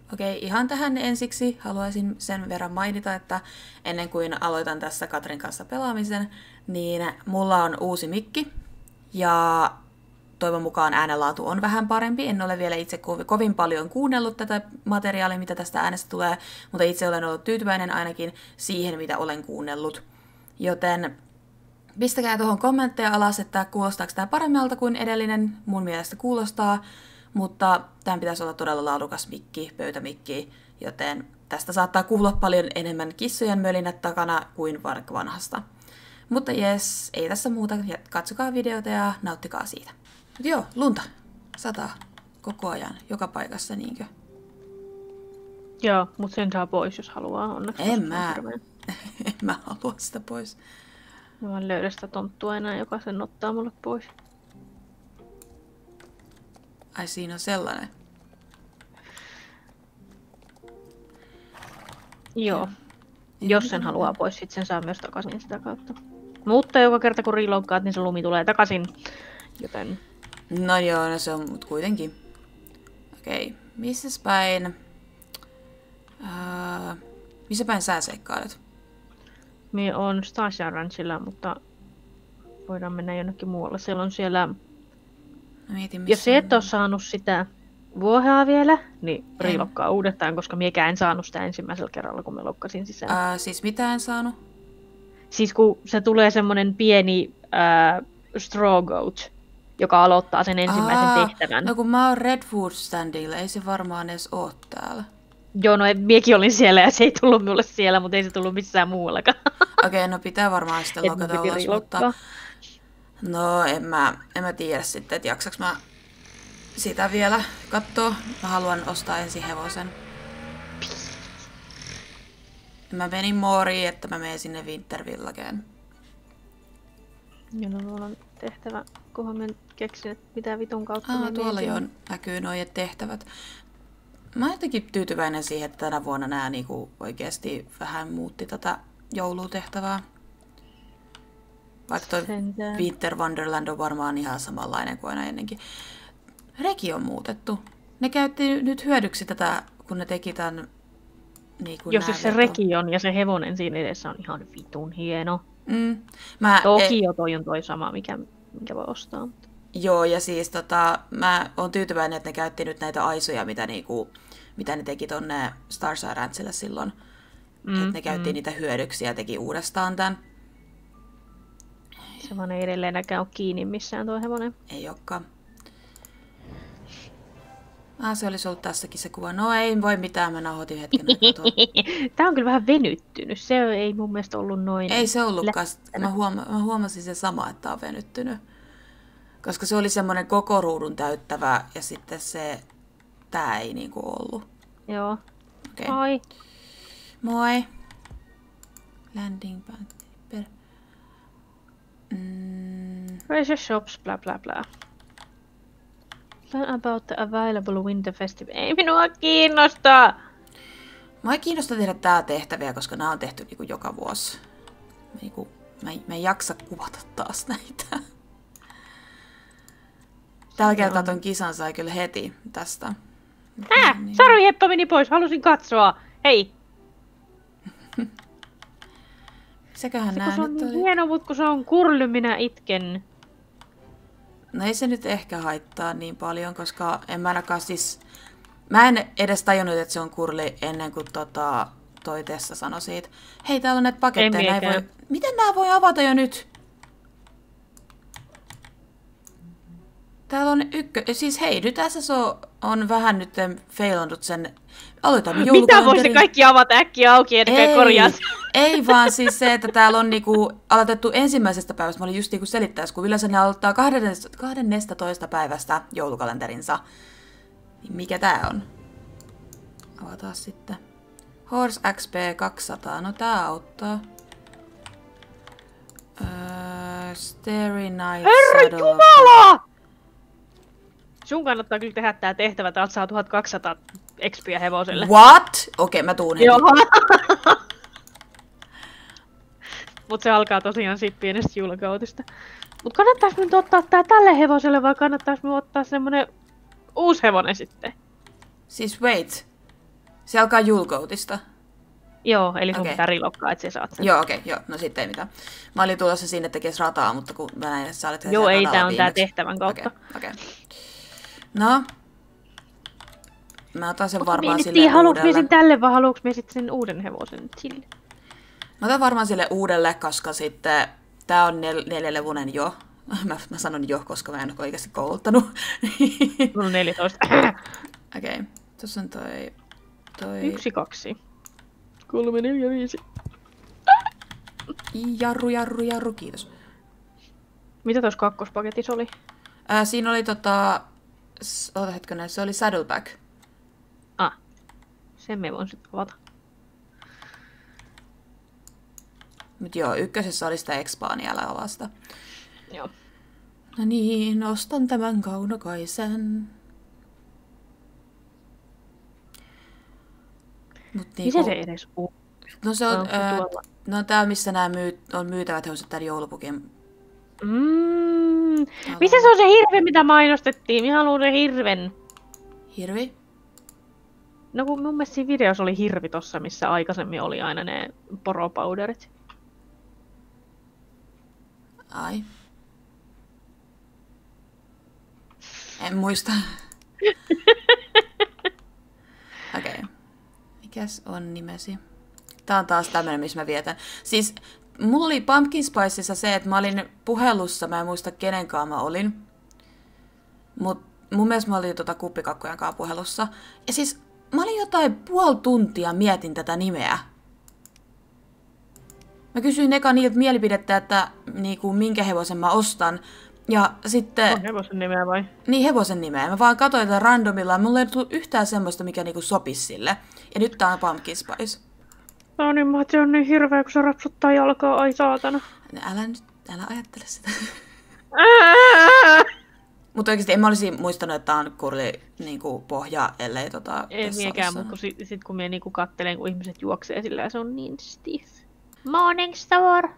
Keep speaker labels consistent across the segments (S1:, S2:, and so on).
S1: Okei, ihan tähän ensiksi haluaisin sen verran mainita, että ennen kuin aloitan tässä Katrin kanssa pelaamisen, niin mulla on uusi mikki ja toivon mukaan äänenlaatu on vähän parempi. En ole vielä itse kovin paljon kuunnellut tätä materiaalia, mitä tästä äänestä tulee, mutta itse olen ollut tyytyväinen ainakin siihen, mitä olen kuunnellut. Joten pistäkää tuohon kommentteja alas, että kuulostaako tämä paremmalta kuin edellinen. Mun mielestä kuulostaa, mutta tämän pitäisi olla todella laadukas mikki, pöytämikki, joten tästä saattaa kuulla paljon enemmän kissojen mölinät takana kuin vanhasta. Mutta jes, ei tässä muuta. Katsokaa videota ja nauttikaa siitä. Mut joo, lunta. Sataa koko ajan, joka paikassa, niinkö?
S2: Joo, mutta sen saa pois, jos haluaa. Onneksi
S1: En mä halua sitä pois.
S2: Mä vaan löydä sitä tonttua enää, joka sen ottaa mulle pois.
S1: Ai siinä on sellainen.
S2: Joo. Jos sen haluaa pois, sit sen saa myös takaisin sitä kautta. Mutta joka kerta kun reloadkaat, niin se lumi tulee takaisin. Joten...
S1: No joo, no se on mut kuitenkin. Okei, missäs päin... missä päin sä seikkailet?
S2: Mie on Stasia Ranchilla, mutta voidaan mennä jonnekin muualle. Siellä on siellä...
S1: Mietin,
S2: jos et ole saanut sitä vuohea vielä, niin reloadkaa uudestaan, koska miekään en saanut sitä ensimmäisellä kerralla, kun me lokkasin sisään.
S1: Siis mitä en saanut?
S2: Siis kun se tulee semmonen pieni straw goat, joka aloittaa sen ensimmäisen tehtävän.
S1: No kun mä oon Redwood Standilla, ei se varmaan edes oo täällä.
S2: Joo, no miekin olin siellä ja se ei tullut mulle siellä, mutta ei se tullut missään muuallakaan.
S1: Okei, no pitää varmaan sitten lokata ulos, mutta... No en mä tiedä sitten, että jaksaks mä sitä vielä kattoo. Mä haluan ostaa ensin hevosen. Mä menin Mooriin, että mä menen sinne Wintervillageen.
S2: Joo, no mulla on tehtävä, kunhan mä keksin, että mitä vitun kautta
S1: tuolla jo näkyy noi tehtävät. Mä oon jotenkin tyytyväinen siihen, että tänä vuonna nää niinku oikeesti vähän muutti tätä joulutehtävää. Vaikka toi Winter Wonderland on varmaan ihan samanlainen kuin aina ennenkin. Reki on muutettu. Ne käytti nyt hyödyksi tätä, kun ne teki tän... Niin
S2: jos se reki on ja se hevonen siinä edessä on ihan vitun hieno. Toki toi on toi sama, minkä voi ostaa. Mutta...
S1: Joo, ja siis mä oon tyytyväinen, että ne käytti nyt näitä aisoja, mitä ne teki tonne Starsea Ranchille silloin. Että ne käytti niitä hyödyksi ja teki uudestaan tän.
S2: Se vaan ei edelleenäkään ole kiinni missään tuo hevonen.
S1: Ei olekaan. Se olisi ollut tässäkin se kuva. No ei voi mitään, mä nauhoitin hetken aikaa.
S2: Tää on kyllä vähän venyttynyt. Se ei mun mielestä ollut noin...
S1: Ei se ollutkaan. Mä huomasin sen sama, että on venyttynyt. Koska se oli semmoinen koko ruudun täyttävä ja sitten tää ei niinku ollut.
S2: Joo.
S1: Okay.
S2: Moi.
S1: Moi. Landing pad.
S2: Where's your shops, bla bla bla. Learn about the available winter festival. Ei minua kiinnosta!
S1: Mua ei kiinnosta tehdä tää tehtäviä, koska nämä on tehty niinku joka vuosi. Mä en jaksa kuvata taas näitä. Tällä kertaa ton kisan sai kyllä heti tästä.
S2: Niin. Sarviheppa meni pois, halusin katsoa. Hei!
S1: Seköhän
S2: se,
S1: nää
S2: se on
S1: nyt
S2: niin
S1: oli...
S2: hieno, mutta kun se on kurly, minä itken.
S1: No ei se nyt ehkä haittaa niin paljon, koska en mä ainakaan siis... Mä en edes tajunnut, että se on kurli ennen kuin toi Tessa sanoi siitä. Hei, täällä on näitä paketteja. Miten nää voi avata jo nyt? Täällä on siis hei, nyt SSO on vähän nyt failannut sen... Aloitamme
S2: mitä voisi kaikki avata äkkiä auki, etkä korjaa?
S1: Ei vaan siis se, että täällä on niinku aloitettu ensimmäisestä päivästä. Mä olin just niinku selittäessä, kun yleensä ne aloittaa 12. päivästä joulukalenterinsa. Mikä tää on? Avataan sitten. Horse XP 200. No tää auttaa. Starry Night
S2: Herra Jumala! Sun kannattaa kyllä tehdä tää tehtävä. Täältä saa 1200 XP:ää hevoselle.
S1: What? Okei, mä tuun heti.
S2: Joo. Mut se alkaa tosiaan siitä pienestä juhlakautista. Mut kannattais nyt ottaa tää tälle hevoselle vai kannattais me ottaa semmonen uusi hevonen sitten?
S1: Siis wait. Se alkaa Julkoutista.
S2: Joo, eli sun
S1: Okei.
S2: pitää rilokkaa, että sä saat sen.
S1: Joo, okei, joo. No sitten ei mitään. Mä olin tulossa sinne tekemään rataa, mutta kun mä näin, että sä olet
S2: Joo, ei,
S1: radalla
S2: tää on tää
S1: viimeksi.
S2: tehtävän kautta.
S1: Okei. No. Mä otan sen varmaan
S2: Mietittiin,
S1: sille
S2: haluuks me
S1: uudelle.
S2: sen tälle vai haluuks me sitten sen uuden hevosen sille?
S1: Mä otan varmaan sille uudelle, koska sitten tää on 4-levunen jo. Mä sanon jo, koska mä en ole oikeasti kouluttanut.
S2: Mulla on 14.
S1: Okei. Tuossa on toi...
S2: 1, 2. 3, 4, 5.
S1: Jarru, kiitos.
S2: Mitä tuossa kakkospaketissa oli?
S1: Siinä oli Ota hetkonen, se oli Saddleback.
S2: Sen me voin sitten avata.
S1: Mut joo, ykkösessä oli sitä Expaania vasta.
S2: Joo.
S1: No niin, ostan tämän Kaunokaisen. Mut
S2: Missä se edes on?
S1: No se on,
S2: Onko se tuolla?
S1: no tää missä nämä on myytävät hevoset tän joulupukin.
S2: Missä se on se hirvi, mitä mainostettiin? Minä haluan sen hirven.
S1: Hirvi?
S2: No kun mun mielestä siinä videossa oli hirvi tossa, missä aikaisemmin oli aina ne poropowderit.
S1: Ai. En muista. Okei. Mikäs on nimesi? Tää on taas tämmönen, missä mä vietän. Siis mulla oli Pumpkin Spicessa se, että mä olin puhelussa, mä en muista kenenkaan mä olin. Mut mun mielestä mä olin kuppikakkojen kanssa puhelussa. Ja siis mä olin jotain puoli tuntia mietin tätä nimeä. Mä kysyin eka niiltä mielipidettä, että niinku, minkä hevosen mä ostan. Ja sitten...
S2: On hevosen nimeä vai?
S1: Niin, hevosen nimeä. Mä vaan katsoin tätä randomilla. Mulla ei tullut yhtään semmoista, mikä niinku sopisi sille. Ja nyt tää on Pumpkin Spice.
S2: No niin, mä se on niin hirveä, kun se rapsuttaa jalkaa. Ai saatana.
S1: Älä ajattele sitä. Mutta oikeesti en mä olisi muistanut, että tää on kurli niinku pohja, ellei
S2: Ei miekään, mutta sit kun mie niinku kattelen, kun ihmiset juoksee sillä ja se on niin stiff. Morning Star!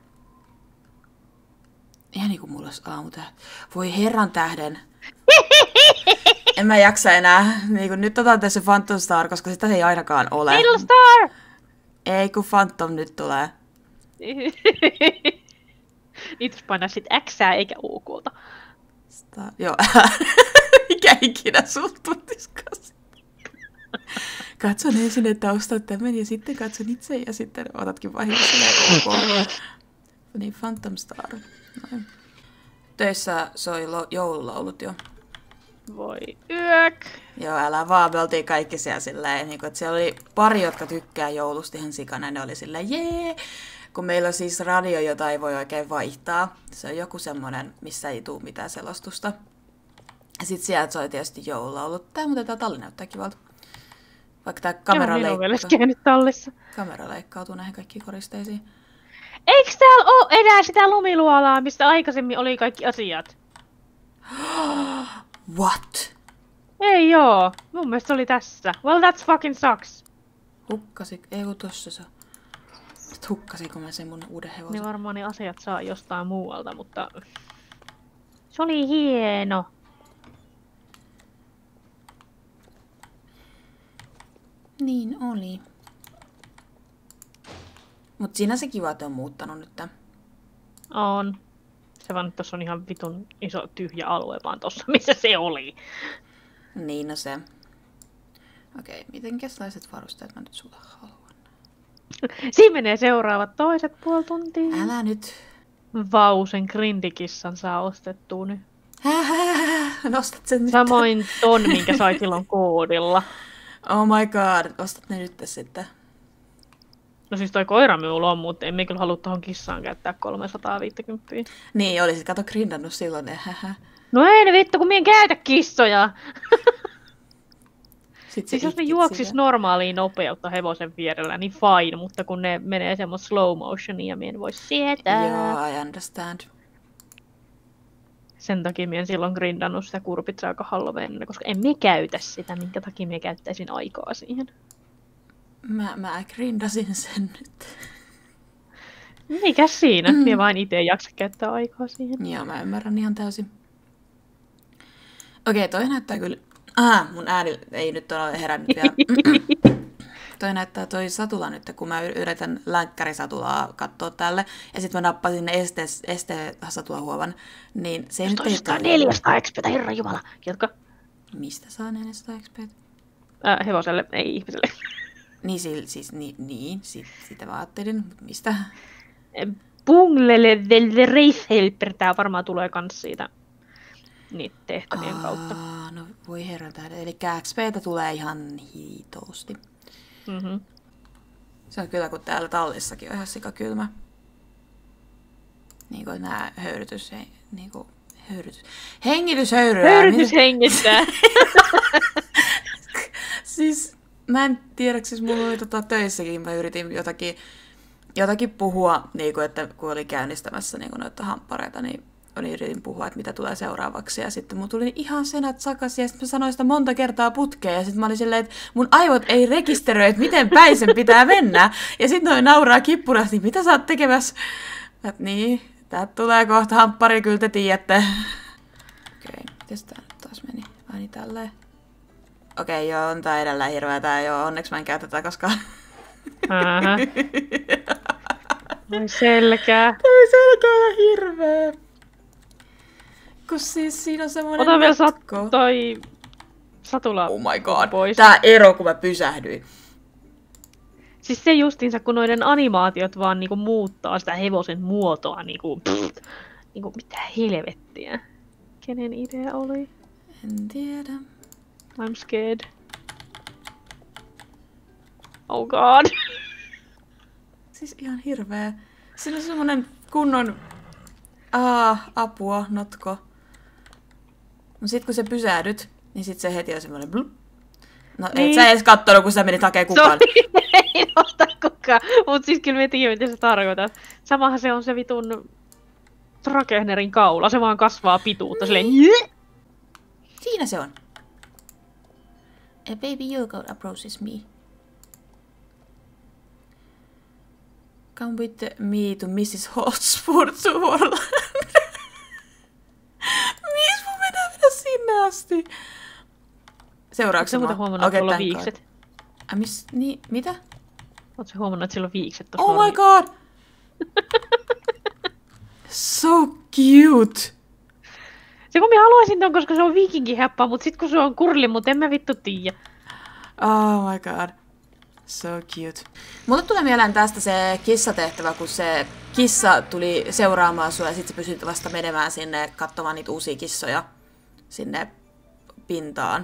S1: Ihan niinku mulla olisi aamutähti. Voi herran tähden. En mä jaksa enää. Niinku, nyt otan tässä Phantom Star, koska sitä ei ainakaan ole.
S2: Little Star!
S1: Ei, kun Phantom nyt tulee.
S2: Niitä painaa sit Xää eikä UK:ta.
S1: Joo, mikä ikinä sulta tuttiskaan. Katson ensin, että ostat tämän ja sitten katson itse ja sitten otatkin vahingossa OK. Niin, Phantom Star. Noin. Töissä soi joululaulut jo.
S2: Voi yök!
S1: Joo, älä vaan, me oltiin kaikki siellä silleen, niin että siellä oli pari, jotka tykkää joulusta ihan sikana, ne oli silleen jee! Kun meillä on siis radio, jota ei voi oikein vaihtaa. Se on joku semmonen, missä ei tule mitään selostusta. Ja sit sieltä soi tietysti joululaulut. Tää talli näyttää kivalta. Vaikka tää kamera leikkautuu näihin kaikkiin koristeisiin.
S2: Eiks täällä oo enää sitä lumiluolaa, mistä aikaisemmin oli kaikki asiat?
S1: What?
S2: Ei joo. Mun mielestä se oli tässä. Well, that's fucking sucks.
S1: Hukkasi. Ei kun tossa se. Hukkasiko mä sen mun uuden hevosen?
S2: Niin varmaan ne asiat saa jostain muualta, mutta... Se oli hieno.
S1: Niin oli. Mut siinä se kiva, että on muuttanut nyt.
S2: On. Se vaan, että tossa on ihan vitun iso tyhjä alue vaan tossa, missä se oli.
S1: Niin, no se. Okei, mitenkäslaiset varusteet mä nyt sulla haluan?
S2: Siinä menee seuraavat toiset puoli tuntia.
S1: Älä nyt.
S2: Vau, sen grindikissan saa ostettua nyt.
S1: Nostat sen nyt.
S2: Samoin ton, minkä sai silloin koodilla.
S1: Oh my god, ostat ne nyt sitten.
S2: No siis toi koira minulla on, mutta emme kyllä halua tohon kissaan käyttää 350.
S1: Niin, olisit kato grindannut silloin.
S2: No ei ne vittu, kun mien käytä kissoja. Siis jos ne juoksis
S1: sitä
S2: normaaliin nopeutta hevosen vierellä, niin fine, mutta kun ne menee semmoista slow motionia, ja mien voi sietää.
S1: Joo, I understand.
S2: Sen takia mien silloin grindannut sitä kurpitsaa aika Halloweenina, koska en me käytä sitä, minkä takia me käyttäisin aikaa siihen.
S1: Mä grindasin sen nyt.
S2: Mikäs siinä? Mie vain itse jaksa käyttää aikaa siihen.
S1: Joo, mä ymmärrän ihan täysin. Okei, toi näyttää kyllä... mun ääni ei nyt ole herännyt vielä. näyttää toi satula nyt, kun mä yritän länkkärisatulaa katsoa tälle, ja sitten mä nappasin este-satulahuovan, niin se
S2: nyt ei... 400 XP:tä, herra jumala. Jatka.
S1: Mistä saa 400 XP:tä?
S2: Hevoselle, ei ihmiselle.
S1: Niin, sitä mä ajattelin, mutta mistä?
S2: Bunglele del Race Helper, tää varmaan tulee kans siitä niitä tehtävien kautta.
S1: No voi herran tähden, eli XP:tä tulee ihan hiitosti.
S2: Mm-hmm.
S1: Se on kyllä, kun täällä tallissakin on ihan sikakylmä. Niin kuin nää hengityshöyryä.
S2: Höyrytys hengittää.
S1: Siis mä en tiedä, siis mulla oli töissäkin, mä yritin jotakin puhua, niin kuin, että kun oli käynnistämässä niin noita hamppareita, niin yritin puhua, että mitä tulee seuraavaksi. Ja sitten mun tuli ihan senat sakaisin, ja sitten mä sanoin sitä monta kertaa putkeen. Ja sitten mä olin silleen, että mun aivot ei rekisteröi, että miten päin sen pitää mennä. Ja sitten noin nauraa kippurasti, mitä sä oot tekemässä? Että niin, täältä tulee kohta hamppari, kyllä te tiedätte. Okei, mites tää nyt taas meni? Ai niin tälleen. Okei, joo, on tää edelleen hirveä tää, joo, onneksi mä en käy tätä koskaan.
S2: Toi selkää.
S1: Toi selkää on hirveä. Kun siis siinä on semmonen...
S2: Ota vielä toi satula
S1: oh my god,
S2: pois.
S1: Tää ero, kun mä pysähdyin.
S2: Siis se justiinsa, kun noiden animaatiot vaan niinku muuttaa sitä hevosen muotoa, niinku mitä helvettiä. Kenen idea oli?
S1: En tiedä.
S2: I'm scared. Oh god.
S1: Siis ihan hirveä. Siinä on semmonen kunnon... apua, notko. No sit kun sä pysähdyt, niin sit se heti on semmonen blup. No niin. Et sä edes kattonut, kun sä menit hakee kukaan.
S2: Ei ota kukaan. Mut siis kyllä me tiedän, mitä sä tarkoitat. Samahan se on se vitun Trakehnerin kaula. Se vaan kasvaa pituutta silleen.
S1: Siinä se on. A baby Yoko approaches me. Come with me to Mrs. Hotspur World. Mies mun mennä sinne asti. Seuraavaksi
S2: mä. Oletko huomannut, että sulla on viikset?
S1: Mitä?
S2: Oletko huomannut, että sillä on viikset tossa?
S1: Oh my god! So cute!
S2: Se kun mä haluaisin ton, koska se on viikinkihäppä, mut sit kun se on kurli, mut en mä vittu tiedä.
S1: Oh my god. So cute. Mulle tulee mieleen tästä se kissatehtävä, kun se kissa tuli seuraamaan sua ja sit sä pystyt vasta menemään sinne katsomaan niitä uusia kissoja sinne pintaan.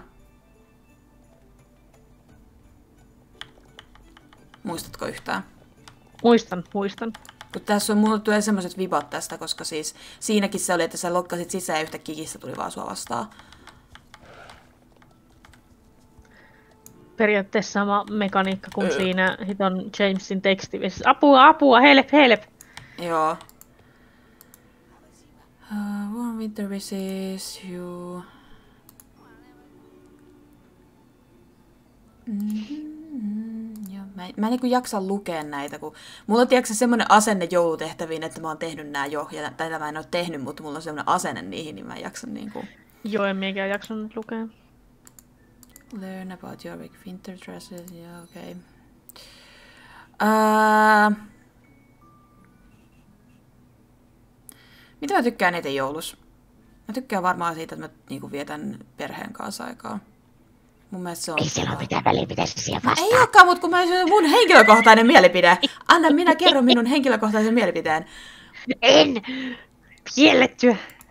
S1: Muistatko yhtään?
S2: Muistan.
S1: Kun tässä on, mulle tulee semmoiset vibat tästä, koska siis siinäkin se oli, että sä lokkasit sisään ja yhtäkkiä kissa tuli vaan sua vastaan.
S2: Periaatteessa sama mekaniikka kuin siinä hiton Jamesin tekstivissä. Apua, help!
S1: Joo. Warm winter wishes you... Joo. Mä en niin jaksa lukea näitä, kun mulla on tiedätkö semmoinen asenne joulutehtäviin, että mä oon tehnyt nää jo, ja tätä mä en oo tehnyt, mutta mulla on semmoinen asenne niihin, niin mä en jaksa niinku...
S2: Joo, en miekään jaksanut lukea.
S1: Learn about your winter dresses, yeah, okei. Mitä mä tykkään eniten joulussa? Mä tykkään varmaan siitä, että mä niinku vietän perheen kanssa aikaa. Mun mielestä se on...
S2: Ei siellä ole mitään välipitäistä siihen vastaan.
S1: Ei olekaan, mutta kun se on mun henkilökohtainen mielipide. Anna minä kerron minun henkilökohtaisen mielipiteen.
S2: En! Kiellettyä!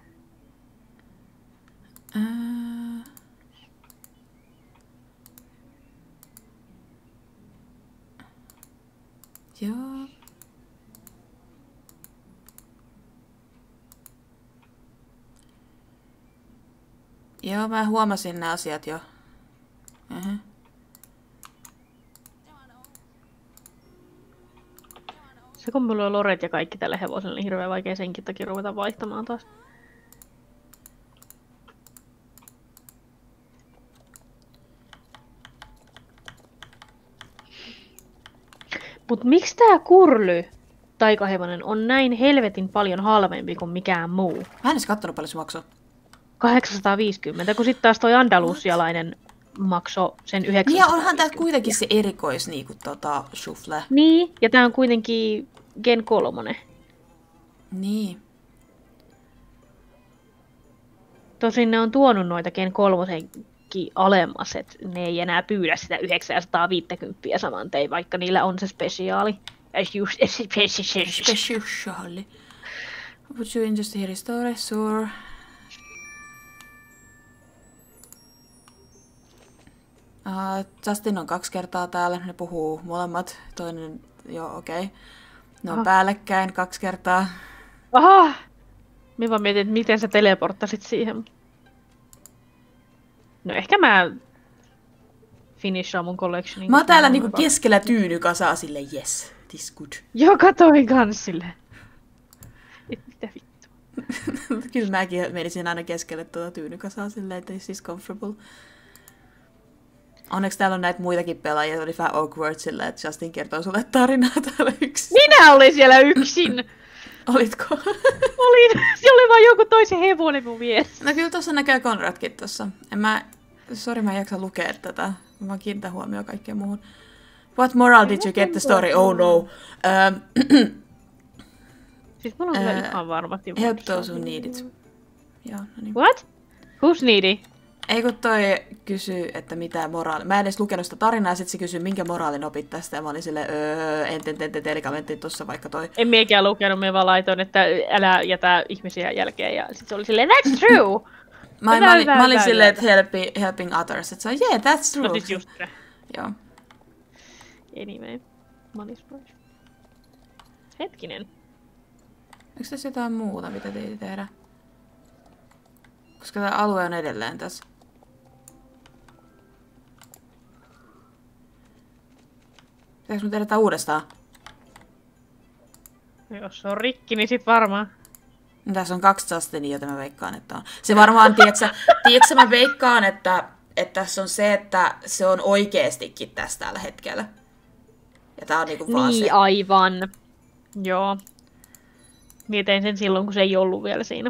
S1: Joo. Joo, mä huomasin nämä asiat jo.
S2: Se kun mulla on loret ja kaikki tälle hevoselle, niin hirveän vaikea senkin takia ruveta vaihtamaan taas. Mut miksi tää kurly taikahevonen on näin helvetin paljon halvempi kuin mikään muu?
S1: Mä en edes kattonut paljon se maksoi.
S2: 850, kun sitten taas toi andalusialainen maksoi sen
S1: Niin
S2: 900.
S1: ja onhan tää kuitenkin se erikois niinku shuffle.
S2: Niin, ja tää on kuitenkin Gen 3.
S1: Niin.
S2: Tosin ne on tuonut noita Gen 3:nkin alemmas, että ne ei enää pyydä sitä 950 saman tein, vaikka niillä on se spesiaali.
S1: Speciali. Put you in just here restore, sure. Justin on 2 kertaa täällä, ne puhuu molemmat, toinen, joo okei. Ne on päällekkäin 2 kertaa.
S2: Aha! Minä vaan mietin, että miten sä teleporttasit siihen. No ehkä mä finishaan mun collectionin.
S1: Mä oon täällä niinku keskellä tyynykasaa sille yes, this good.
S2: Joo, katoin kans silleen. Mitä vittua?
S1: Kyllä mäkin menisin aina keskelle tyynykasaa silleen, että this is comfortable. Onneksi täällä on näitä muitakin pelaajia, oli vähän awkward silleen, että Justin kertoo sulle tarinaa täällä yksin.
S2: Minä olin siellä yksin!
S1: Olitko?
S2: Olin. Se oli vaan joku toisen hevonen mun vieressä.
S1: No kyllä tuossa näkee Konradkin tuossa. Sori mä en jaksa lukea tätä. Mä vaan kiinnitän huomioon kaikkeen muuhun. What moral did you get the story? Oh no.
S2: Siis mulla on kyllä ihan varmasti.
S1: Help those who need it. Joo, no niin.
S2: What? Who's needy?
S1: Ei kun toi kysyy, että mitä moraali... Mä en edes lukenut sitä tarinaa, ja sit se kysyy, minkä moraalin opit tästä, ja mä olin silleen, telekamentti tossa vaikka toi.
S2: En miekään lukenut, mä vaan laitoin, että älä jätä ihmisiä jälkeen, ja sit se oli silleen, that's true!
S1: Mä olin silleen, että helping others, että se on, yeah, that's true.
S2: No siis just se.
S1: Joo.
S2: Anyway, money's price. Hetkinen.
S1: Onko tässä jotain muuta, mitä teitä tehdä? Koska tämä alue on edelleen tässä. Pitääkö mun tehdä tää uudestaan?
S2: Jos se on rikki, niin sit varmaan.
S1: No, tässä on 2 Justinia, joten mä veikkaan, että on. Se varmaan, tiedätkö mä veikkaan, että tässä on se, että se on oikeestikin tässä tällä hetkellä. Ja tää on niinku vaan
S2: niin,
S1: se.
S2: aivan. Joo. Mietin sen silloin, kun se ei ollut vielä siinä.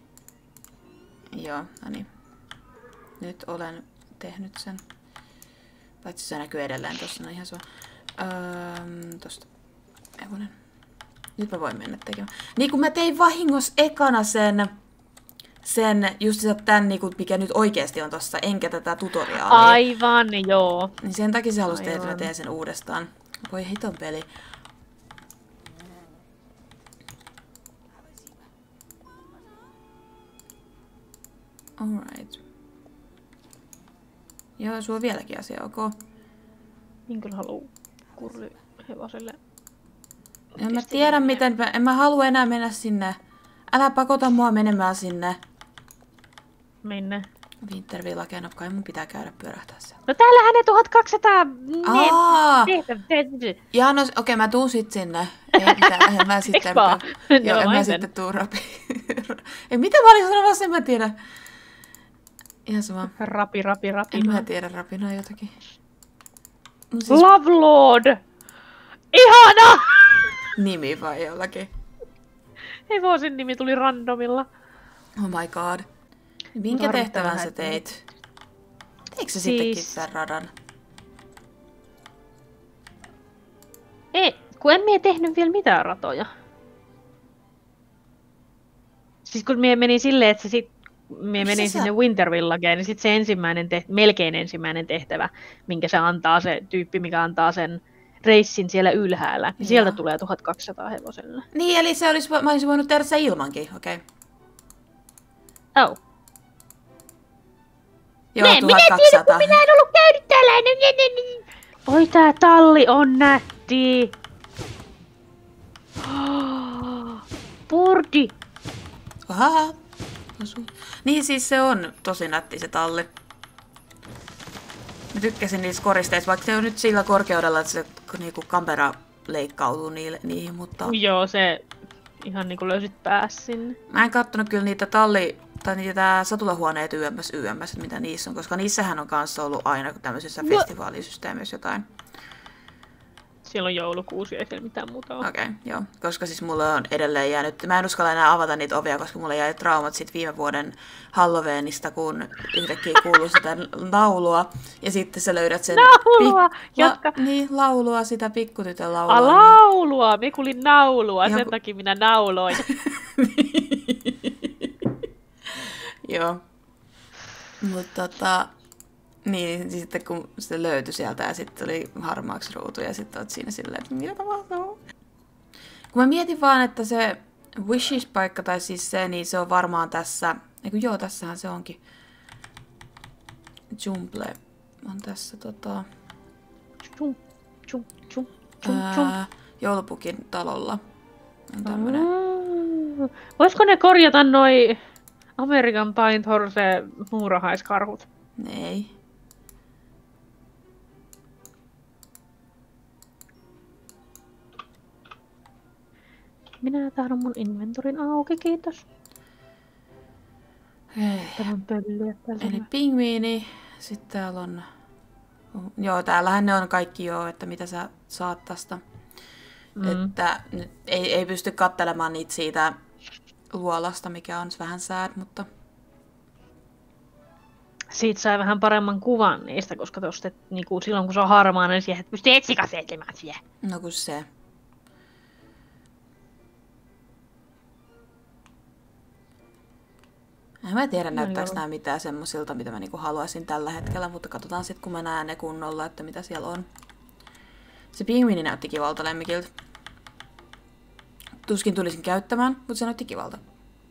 S1: Joo, no niin. Nyt olen tehnyt sen. Paitsi se näkyy edelleen tuossa, no ihan se on. Tosta. Eivonen. Nyt mä voin mennä tekemään. Niin kun mä tein vahingossa ekana sen just tän, niin mikä nyt oikeasti on tossa, enkä tätä tutoriaalia.
S2: Aivan, joo.
S1: Niin sen takia se halusi tehdä, että mä teen sen uudestaan. Voi hiton peli. Alright. Joo, sulla on vieläkin asia, ok?
S2: Niin kyllä haluu kurli hevoselle.
S1: En mä tiedä miten, en mä halua enää mennä sinne. Älä pakota mua menemään sinne.
S2: Minne?
S1: Winterville Again, kai mun pitää käydä pyörähtää siellä.
S2: No täällähän ne 1200...
S1: Jaa, no okei, mä tuun sit sinne. Ei mitään, mä sitten... Joo, en mä sitten tuu rapi. Ei, mitä mä olin sanomassa, en mä tiedä. Ihan sama.
S2: Rapi.
S1: En mä tiedä rapinaa jotakin.
S2: No siis... Lovelord! Ihana!
S1: Nimi vai jollakin?
S2: Hevosen nimi tuli randomilla.
S1: Oh my god. Minkä tehtävän sä teit? Teikö sä sittenkin tämän radan?
S2: Ei, kun en mie tehnyt vielä mitään ratoja. Siis kun mie menin silleen, että mie menin sinne Wintervillageen, niin sit se melkein ensimmäinen tehtävä, minkä se antaa, se tyyppi, mikä antaa sen reissin siellä ylhäällä, niin sieltä tulee 1200 hevoselle.
S1: Niin, eli mä olisin voinut tehdä sen ilmankin, okei.
S2: Oh.
S1: Joo,
S2: minä tiedä, kun minä en ollut käynyt tällainen. Oi, tää talli on nätti. Pordi.
S1: Ahaa. Niin siis se on tosi nätti se talli. Mä tykkäsin niistä koristeista, vaikka se on nyt sillä korkeudella, että se niinku kamera leikkautuu niihin, mutta...
S2: Joo, se ihan niinku löysit pääs sinne.
S1: Mä en kattonut kyllä niitä niitä satulahuoneita YMS, mitä niissä on, koska niissähän on kanssa ollut aina tämmöisissä festivaalisysteemissä jotain.
S2: Siellä on joulukuusi eikä siellä mitään muuta ole.
S1: Okei, joo. Koska siis mulla on edelleen jäänyt, mä en uskalla enää avata niitä ovia, koska mulla jäi traumat sit viime vuoden Halloweenista, kun yhtäkkiä kuuluu sitä laulua. Ja sitten sä löydät sen...
S2: Laulua!
S1: Niin, laulua, sitä pikkutytön laulua.
S2: Laulua! Me kuulin naulua, sen takia minä nauloin.
S1: Joo. Mutta niin, sitten kun se löytyi sieltä ja sitten oli harmaaksi ruutu ja sitten olet siinä silleen, että mitä tapahtuu? Kun mä mietin vaan, että se Wishes-paikka tai siis se, niin se on varmaan tässä, joo, tässähän se onkin. Jumble on tässä joulupukin talolla. On tämmönen.
S2: Voisiko ne korjata noi American Paint Horse muurahaiskarhut?
S1: Ei.
S2: Minä tahdon mun inventorin auki, kiitos. Tämän pöllyä tällä.
S1: Eli pingviini. Sitten täällä on... Joo, täällähän ne on kaikki joo, että mitä sä saat tästä. Että nyt ei pysty katselemaan niitä siitä luolasta, mikä on vähän sad, mutta...
S2: Siitä sai vähän paremman kuvan niistä, koska tosta, niinku, silloin kun se on harmaa, niin siihen pystyy etsikasetelemaan siihen.
S1: No kun se. En mä tiedä, näyttääkö nämä mitään semmoisilta, mitä mä niinku haluaisin tällä hetkellä, mutta katsotaan sitten, kun mä näen ne kunnolla, että mitä siellä on. Se pingviini näytti kivalta lemmikiltä. Tuskin tulisin käyttämään, mutta se näytti kivalta.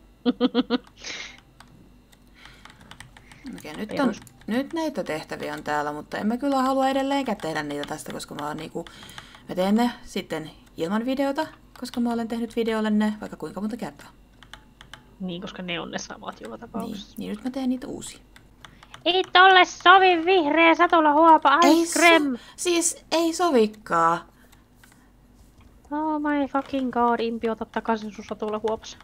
S1: Okei, nyt näitä tehtäviä on täällä, mutta en mä kyllä halua edelleenkään tehdä niitä tästä, koska mä teen ne sitten ilman videota, koska mä olen tehnyt videolle ne vaikka kuinka monta kertaa.
S2: Niin, koska ne on ne samat joka tapauksessa.
S1: Niin nyt mä teen niitä uusia.
S2: Ei tolle sovi vihreä satula huopa ice cream!
S1: Siis ei sovikaan.
S2: Oh my fucking god, Impi, ota takaisin sun satula huopas.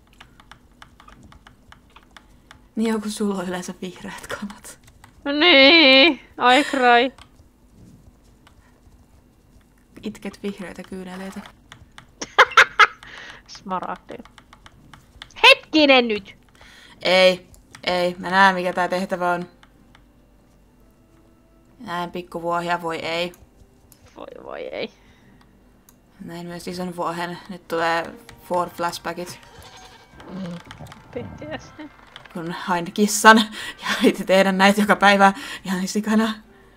S1: Niin joku sulla on yleensä vihreät kanat.
S2: Niin, I cry.
S1: Itket vihreitä kyyneleitä.
S2: Smaragdi. Hetkinen nyt!
S1: Ei. Mä näen mikä tää tehtävä on. Näen pikkuvuohia, voi ei.
S2: Voi ei.
S1: Näin myös ison vuohen. Nyt tulee 4 flashbackit.
S2: PTS.
S1: Kun hain kissan ja piti tehdä näitä joka päivä ihan sikana.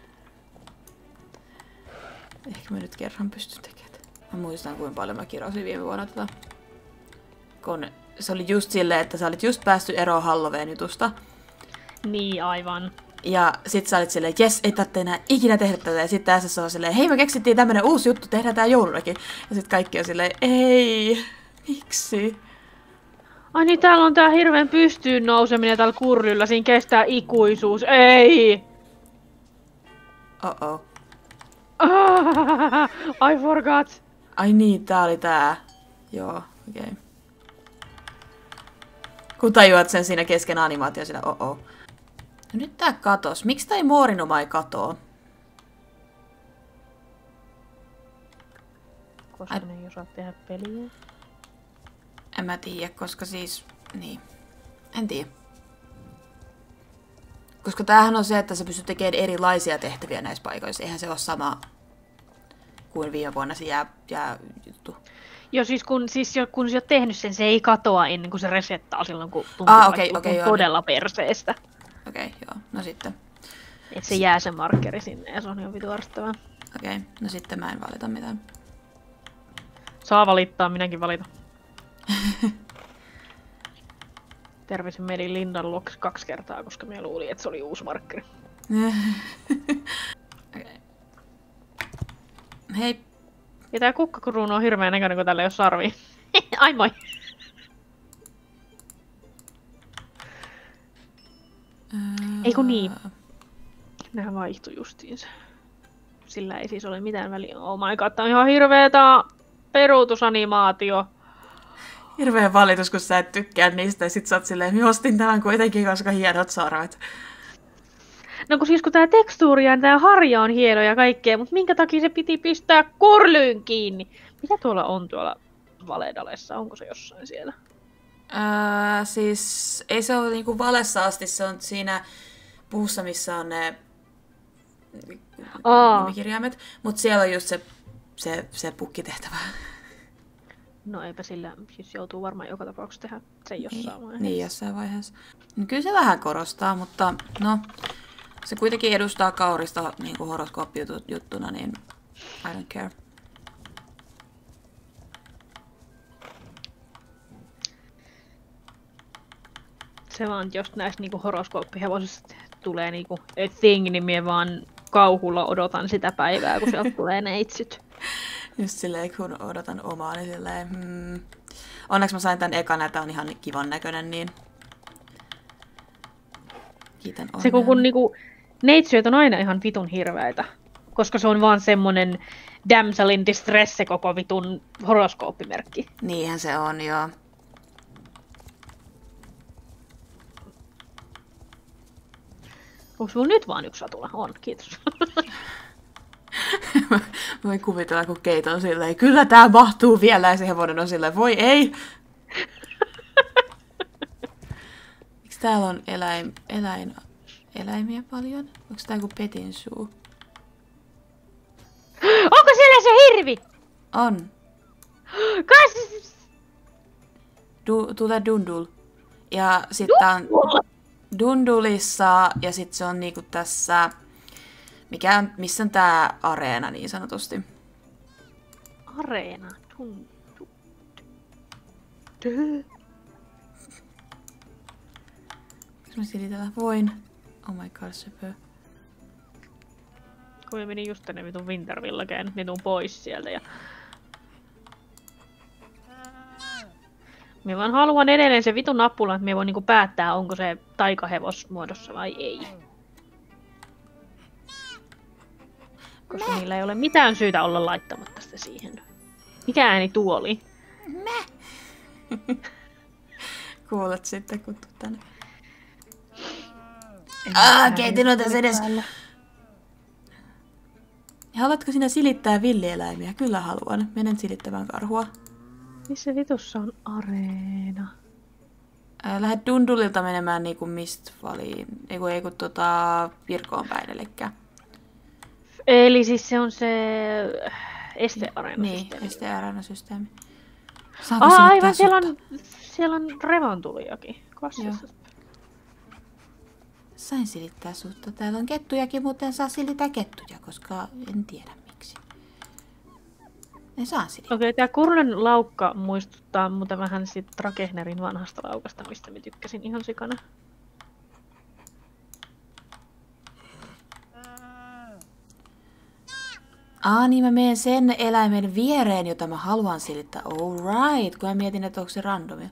S1: Ehkä mä nyt kerran pystyn tekemään. Mä muistan kuinka paljon mä kirosin viime vuonna tätä. Kun se oli just silleen, että sä olit just päästy eroon Halloween jutusta.
S2: Niin, aivan.
S1: Ja sit sä olit silleen, jes, ei tarvitse enää ikinä tehdä tätä. Ja sit tässä on silleen, hei me keksittiin tämmönen uusi juttu, tehdään tää joulunakin. Ja sit kaikki on silleen, ei, miksi?
S2: Ai niin, täällä on tää hirveän pystyyn nouseminen täällä kurryllä, siinä kestää ikuisuus. Ei!
S1: Oh.
S2: I forgot.
S1: Ai niin, tää oli tää. Joo, okei. Okay. Kun tajuat sen siinä kesken animaatio, sillä oh. No nyt tää katos. Miksi tää Moorinoma ei katoo?
S2: Koska ne ei osaa tehdä peliä.
S1: En mä tiedä, koska siis... Niin. En tiedä. Koska tämähän on se, että sä pystyt tekemään erilaisia tehtäviä näissä paikoissa. Eihän se ole sama kuin viime vuonna se jää juttu.
S2: Joo, kun sä oot tehnyt sen, se ei katoa ennen kuin se resettaa silloin, kun tuntuu todella perseestä.
S1: Okei, joo. No sitten.
S2: Että se jää se markkeri sinne ja se on ihan vitu arvittavaa.
S1: Okei, no sitten mä en valita mitään.
S2: Saa valittaa, minäkin valitan. Terveisin menin Lindan luokse 2 kertaa, koska minä luulin, että se oli uusi markkeri.
S1: Okay. Hei.
S2: Ja tää kukkakruunu on hirveän näköinen, kun tällä ei oo sarvia. Ai moi! Eiku niin. Nehän vaihtui justiinsa. Sillä ei siis ole mitään väliä. Oh my god, tää on ihan hirveetä peruutusanimaatio.
S1: Hirveä valitus, kun sä et tykkää niistä ja sit sä oot silleen, ostin tämän kuitenkin, koska hienot sarvet.
S2: No kun tää tekstuuri ja tää harja on hieno ja kaikkea, mutta minkä takia se piti pistää korlyyn kiinni? Mitä tuolla on tuolla Valedalessa? Onko se jossain siellä?
S1: Siis ei se ole niinku valessa asti, se on siinä puussa, missä on ne nimikirjaimet, mutta siellä on just se pukkitehtävä.
S2: No eipä sillä, siis joutuu varmaan joka tapauksessa tehdä sen jossain vaiheessa.
S1: Niin, jossain vaiheessa. No, kyllä se vähän korostaa, mutta no, se kuitenkin edustaa Kaurista niin kuin horoskooppijuttuna, niin I don't care.
S2: Se vaan, jos näistä niinku horoskooppihevosista tulee niinku a thing, niin minä vaan kauhulla odotan sitä päivää, kun sieltä tulee neitsyt.
S1: Just silleen, kun odotan omaa, niin silleen, Onneksi mä sain tän ekan, että on ihan kivan näköinen, niin kiitän onnea.
S2: Se kun niinku, neitsyöt on aina ihan vitun hirveitä, koska se on vaan semmonen damsel in distress se koko vitun horoskooppimerkki.
S1: Niinhän se on, joo.
S2: Onko sulla nyt vaan yksi satula? On, kiitos.
S1: Mä voin kuvitella, kun Kate on silleen, kyllä tää mahtuu vielä, ja se hevonen on silleen, voi ei! Miksi täällä on eläimiä paljon? Onko tää joku Petin suu?
S2: Onko siellä se hirvi?
S1: On. Tulee Dundul. Ja sitten tää on Dundulissa, ja sitten se on niinku tässä... missä on tää areena niin sanotusti?
S2: Areena?
S1: Jos mä silitellä voin. Oh my god, söpö.
S2: Kun mä menin just tänne vitun Wintervillageen, nyt tuun pois sieltä ja... Mä vaan haluan edelleen se vitun nappula, että mä voin niinku päättää, onko se taikahevos muodossa vai ei. Koska niillä ei ole mitään syytä olla laittamatta sitä siihen. Mikä ääni tuo oli?
S1: Kuulet sitten, kun tuut tänne. Keitin on tässä edes. Haluatko sinä silittää villieläimiä? Kyllä haluan. Menen silittämään karhua.
S2: Missä vitussa on areena?
S1: Lähde Dundulilta menemään niinku Mistfaliin. Ei kun Virkoon päin, elikkä.
S2: Eli siis se on se esteareenasysteemi.
S1: Niin, esteareenasysteemi.
S2: Aivan, siellä on revontulijakin. Klassissa.
S1: Sain silittää sutta. Täällä on kettujakin, mutta en saa silittää kettuja, koska en tiedä miksi. En saa silittää.
S2: Okei, tää Kurlen laukka muistuttaa muuta vähän sit Drakehnerin vanhasta laukasta, mistä mä tykkäsin ihan sikana.
S1: Niin mä menen sen eläimen viereen, jota mä haluan silittää. Alright, kun mä mietin, että onko se randomia.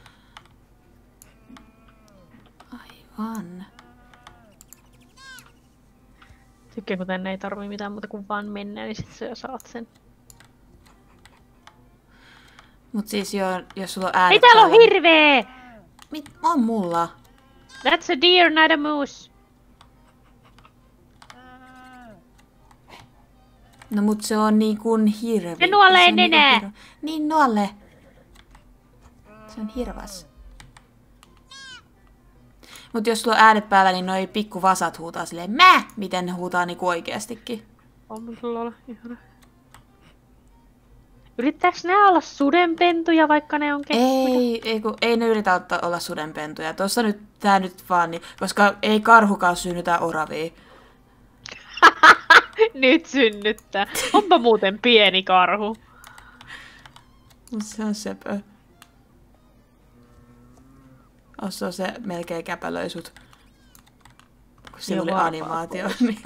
S1: Aivan.
S2: Tykkään, kun tänne ei tarvii mitään muuta kuin vaan mennä, niin sit sä saat sen.
S1: Mut siis jos sulla on äänet...
S2: Ei täällä on hirveä!
S1: On mulla.
S2: That's a deer, not a moose.
S1: No mut se on niin kuin hirvi.
S2: Se nuolee nenää!
S1: Niin nuolee. Se on hirvas. Mut jos sulla on äänet päällä, niin noi pikku vasat huutaa silleen mä! Miten ne huutaa niinku oikeastikin.
S2: On kyllä olla ihana. Yrittääks nää olla sudenpentuja, vaikka ne on kettuja?
S1: Ei ne yritä olla sudenpentuja. Tossa nyt tää nyt vaan, niin, koska ei karhukaan synnytä oravia.
S2: Nyt synnyttää. Onpa muuten pieni karhu.
S1: Se on söpö. Osso se melkein käpälöi sut. Kun sillä oli animaatio.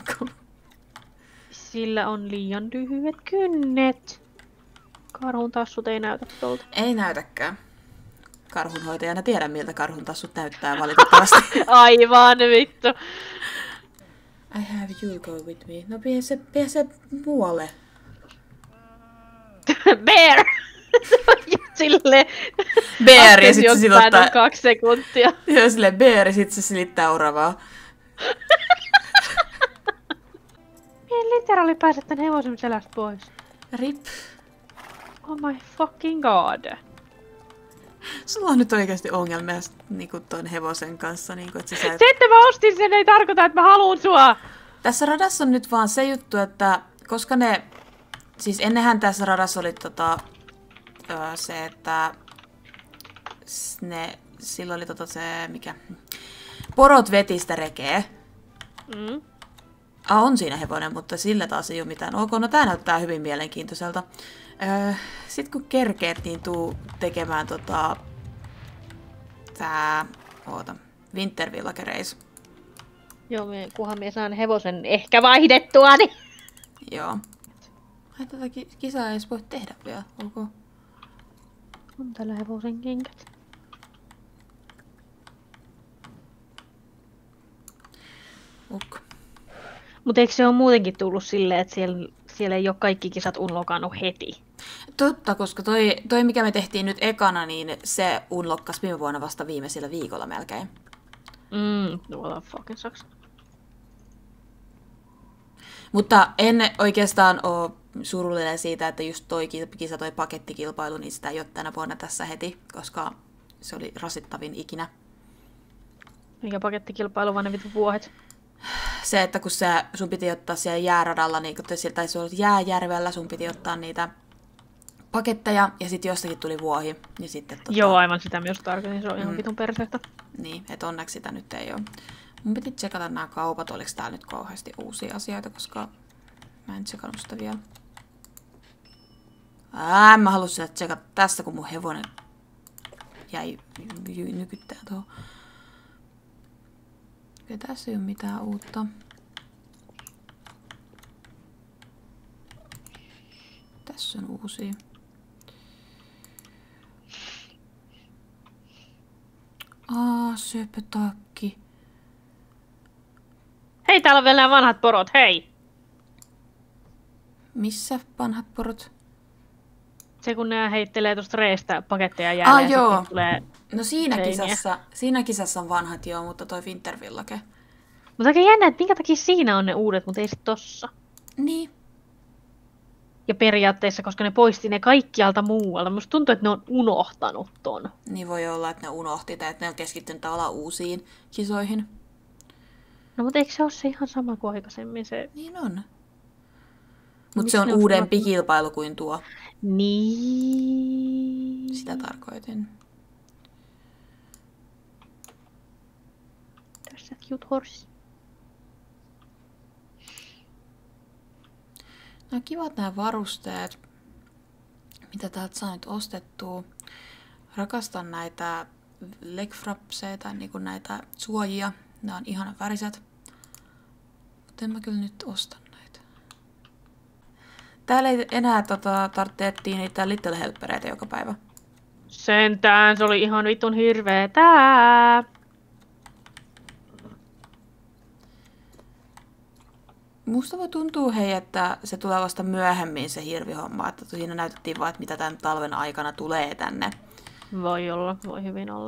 S2: Sillä on liian lyhyet kynnet. Karhun tassut ei näytä tuolta.
S1: Ei näytäkään. Karhunhoitajana tiedän, miltä karhun tassut näyttää valitettavasti.
S2: Aivan vittu.
S1: I have you go with me. No pidä se muualle.
S2: Bear! Silleen...
S1: Bear ja sit se silottaa...
S2: 2 sekuntia.
S1: Joo, silleen bear ja sit se silittää oravaa.
S2: literally pääse tän hevosen selästä pois.
S1: Rip.
S2: Oh my fucking god.
S1: Sulla on nyt oikeasti ongelmia niinku ton hevosen kanssa. Niinku, että
S2: Se, että mä ostin sen, ei tarkoita, että mä haluun sua.
S1: Tässä radassa on nyt vaan se juttu, että koska ne... Siis ennenhän tässä radassa oli se, että silloin oli se, mikä... Porot veti sitä rekeä. On siinä hevonen, mutta sillä taas ei ole mitään. Ok, no tää näyttää hyvin mielenkiintoiselta. Sitten kun kerkeet, niin tuu tekemään tää... Winter Village Race.
S2: Joo, kunhan minä saan hevosen ehkä vaihdettua, niin...
S1: Joo. Ai tätä kisaa ei edes voi tehdä vielä, ok?
S2: On tällä hevosen kengät.
S1: Ok.
S2: Mutta eikö se ole muutenkin tullut silleen, että siellä ei ole kaikki kisat unlockannut heti?
S1: Totta, koska toi mikä me tehtiin nyt ekana, niin se unlockas viime vuonna vasta viimeisellä viikolla melkein.
S2: What the fucking sucks.
S1: Mutta en oikeastaan ole surullinen siitä, että just toi kisa, toi pakettikilpailu, niin sitä ei ole tänä vuonna tässä heti, koska se oli rasittavin ikinä.
S2: Mikä pakettikilpailu, vaan ne vittu vuohet?
S1: Se, että kun sun piti ottaa siellä jääradalla, niin kun taisi olla jääjärvellä, sun piti ottaa niitä paketteja, ja sitten jostakin tuli vuohi. Ja sitten,
S2: Joo, aivan sitä myös tarkoitin, se on ihan vitun perfekta.
S1: Niin, että onneksi sitä nyt ei ole. Mun piti tsekata nämä kaupat, oliko täällä nyt kauheasti uusia asioita, koska mä en tsekannut sitä vielä. Mä halusin tsekata tästä, kun mun hevonen jäi nykyttää tuohon. Okei, tässä ei ole mitään uutta. Tässä on uusia. Söpötakki.
S2: Hei, täällä on vielä nämä vanhat porot, hei!
S1: Missä vanhat porot?
S2: Se kun ne heittelee tuosta reestä paketteja jälleen,
S1: joo.
S2: sitten tulee...
S1: No siinä kisassa on vanhat joo, mutta toi Winter Village.
S2: Mutta oikein jännä, että minkä takia siinä on ne uudet, mutta ei sit tossa.
S1: Niin.
S2: Ja periaatteessa, koska ne poisti ne kaikkialta muualta. Musta tuntuu, että ne on unohtanut ton.
S1: Niin voi olla, että ne unohti tai että ne on keskittynyt tavallaan uusiin kisoihin.
S2: No mutta eikö se ole se ihan sama kuin aikaisemmin se...
S1: Niin on. Mutta se on uudempi kilpailu kuin tuo.
S2: Niin.
S1: Sitä tarkoitin.
S2: Tässä cute horse.
S1: No kivat nämä varusteet. Mitä täältä saa nyt ostettua. Rakastan näitä legfrapseja tai niinku näitä suojia. Nämä on ihanan väriset. Mutta en mä kyllä nyt osta näitä. Täällä ei enää tarvitse etsiä niitä Little Helpereitä joka päivä.
S2: Sentään, se oli ihan vitun hirveä tää.
S1: Musta voi tuntuu hei, että se tulee vasta myöhemmin se hirvihomma. Että siinä näytettiin vaan, että mitä tämän talven aikana tulee tänne.
S2: Voi olla, voi hyvin olla.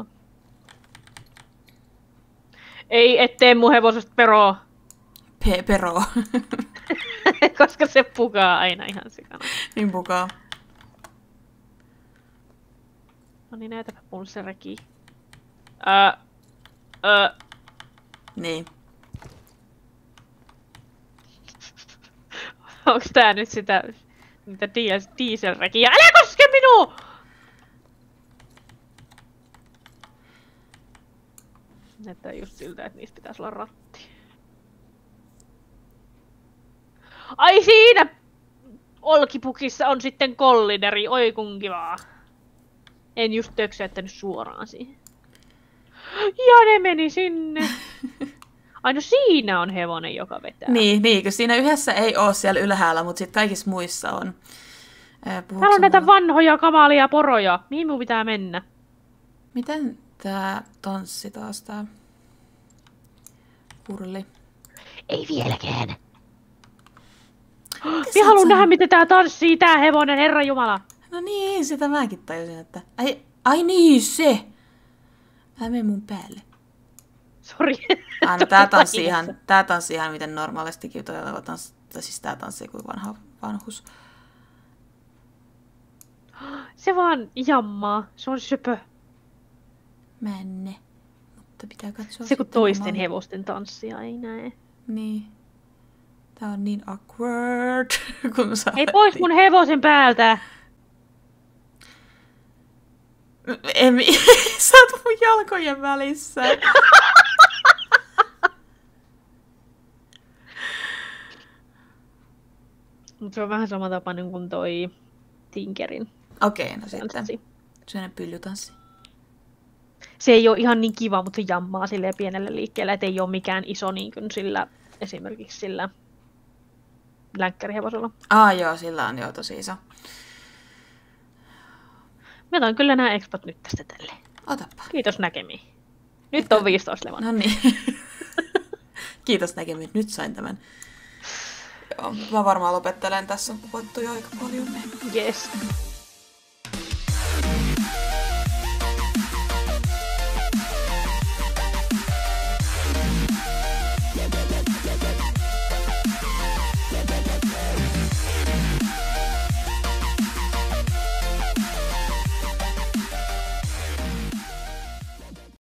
S2: Ei, ettei mun hevosesta peroa.
S1: Pero.
S2: Koska se pukaa aina ihan sikana.
S1: Niin pukaa.
S2: No niin, näytäpä mun se reki.
S1: Niin.
S2: Onks tää nyt sitä niitä dieselrekiä? Älä koske minua! Näyttää just siltä, että niistä pitäisi olla ratti. Ai siinä olkipukissa on sitten kollineri, oi kun kivaa. En just töksäyttänyt suoraan siihen. Ja ne meni sinne. Ai no siinä on hevonen, joka vetää.
S1: Niin, kun siinä yhdessä ei ole siellä ylhäällä, mutta sitten kaikissa muissa on.
S2: Täällä on näitä vanhoja kamalia poroja. Mihin mun pitää mennä?
S1: Miten tää tanssi taas tää hurli?
S2: Ei vieläkään. Minä haluan nähdä, miten tää tanssii, tää hevonen, herranjumala.
S1: No niin, sitä mäkin tajusin, että... Ai niin, se! Älä mene mun päälle.
S2: Sori.
S1: No, tää tanssi ihan miten normaalistikin mutta siis tää tanssii kuin vanhus.
S2: Se vaan jammaa. Se on söpö.
S1: Mä en ne, mutta pitää katsoa.
S2: Se kun toisten hevosten tanssia ei näe.
S1: Niin. Tää on niin awkward, kun sä
S2: Ei pois mun hevosen päältä!
S1: Emi, sä oot mun jalkojen välissä.
S2: Mut se on vähän samantapainen kuin toi Tinkerin
S1: Okei, no sitten.
S2: tanssi.
S1: Sellainen pyllytanssi.
S2: Se ei ole ihan niin kiva, mutta se jammaa silleen pienellä liikkeellä, et ei ole mikään iso niin kuin sillä, esimerkiksi sillä länkkärihevosella.
S1: Joo, sillä on jo tosi iso.
S2: Mä otan kyllä nämä expot nyt tästä tälle.
S1: Otappa.
S2: Kiitos näkemiin. Nyt on 15 levan.
S1: No niin. Kiitos näkemiin. Nyt sain tämän. Joo, mä varmaan lopettelen. Tässä on puhuttu jo aika paljon.
S2: Yes.